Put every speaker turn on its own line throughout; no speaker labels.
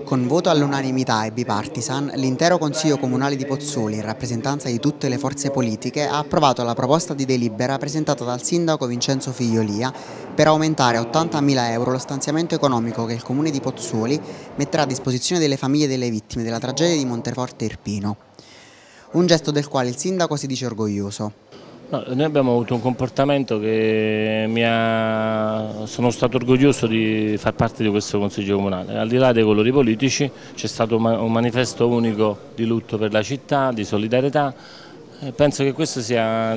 Con voto all'unanimità e bipartisan, l'intero Consiglio Comunale di Pozzuoli, in rappresentanza di tutte le forze politiche, ha approvato la proposta di delibera presentata dal sindaco Vincenzo Figliolia per aumentare a 80.000 euro lo stanziamento economico che il Comune di Pozzuoli metterà a disposizione delle famiglie delle vittime della tragedia di Monteforte Irpino. Un gesto del quale il sindaco si dice orgoglioso.
No, noi abbiamo avuto un comportamento che sono stato orgoglioso di far parte di questo Consiglio Comunale. Al di là dei colori politici c'è stato un manifesto unico di lutto per la città, di solidarietà. Penso che questo sia,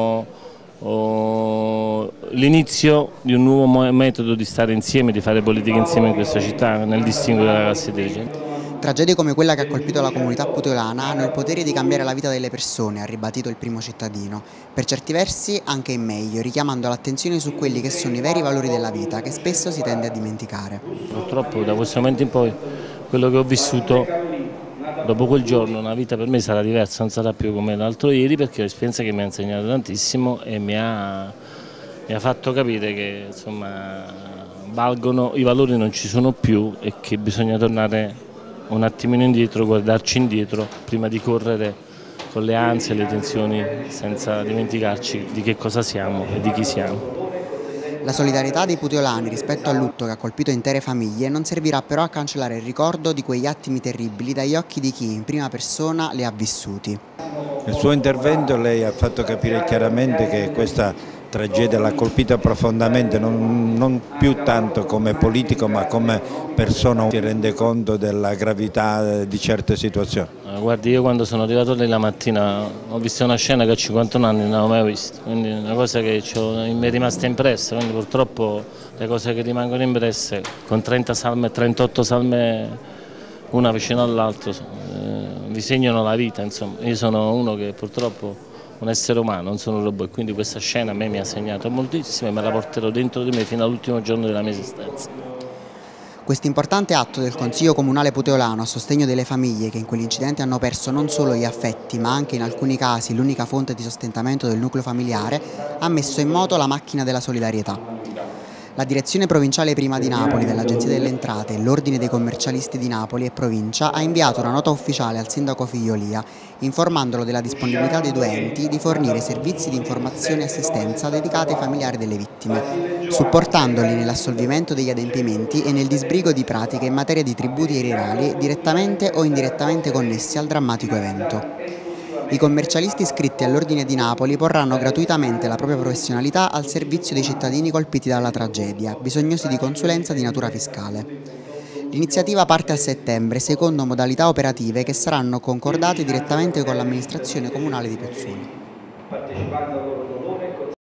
l'inizio di un nuovo metodo di stare insieme, di fare politica insieme in questa città, nel distinguere la classe dirigente.
Tragedie come quella che ha colpito la comunità puteolana hanno il potere di cambiare la vita delle persone, ha ribadito il primo cittadino, per certi versi anche in meglio, richiamando l'attenzione su quelli che sono i veri valori della vita, che spesso si tende a dimenticare.
Purtroppo da questo momento in poi quello che ho vissuto dopo quel giorno, una vita per me sarà diversa, non sarà più come l'altro ieri, perché è un'esperienza che mi ha insegnato tantissimo e mi ha fatto capire che insomma, i valori non ci sono più e che bisogna tornare un attimino indietro, guardarci indietro prima di correre con le ansie e le tensioni senza dimenticarci di che cosa siamo e di chi siamo.
La solidarietà dei puteolani rispetto al lutto che ha colpito intere famiglie non servirà però a cancellare il ricordo di quegli attimi terribili dagli occhi di chi in prima persona li ha vissuti.
Nel suo intervento lei ha fatto capire chiaramente che questa tragedia l'ha colpita profondamente, non più tanto come politico ma come persona. Si rende conto della gravità di certe situazioni?
Guardi, io quando sono arrivato lì la mattina ho visto una scena che a 51 anni non avevo mai visto, quindi è una cosa che mi è rimasta impressa, quindi purtroppo le cose che rimangono impresse con 30 salme, 38 salme una vicino all'altro vi segnano la vita, insomma. Io sono uno che purtroppo un essere umano, non sono un robot, quindi questa scena a me mi ha segnato moltissimo e me la porterò dentro di me fino all'ultimo giorno della mia esistenza.
Questo importante atto del Consiglio Comunale Puteolano a sostegno delle famiglie che in quell'incidente hanno perso non solo gli affetti ma anche in alcuni casi l'unica fonte di sostentamento del nucleo familiare ha messo in moto la macchina della solidarietà. La Direzione Provinciale Prima di Napoli dell'Agenzia delle Entrate e l'Ordine dei Commercialisti di Napoli e Provincia ha inviato una nota ufficiale al sindaco Figliolia informandolo della disponibilità dei due enti di fornire servizi di informazione e assistenza dedicati ai familiari delle vittime, supportandoli nell'assolvimento degli adempimenti e nel disbrigo di pratiche in materia di tributi erariali direttamente o indirettamente connessi al drammatico evento. I commercialisti iscritti all'Ordine di Napoli porranno gratuitamente la propria professionalità al servizio dei cittadini colpiti dalla tragedia, bisognosi di consulenza di natura fiscale. L'iniziativa parte a settembre secondo modalità operative che saranno concordate direttamente con l'amministrazione comunale di Pozzuoli.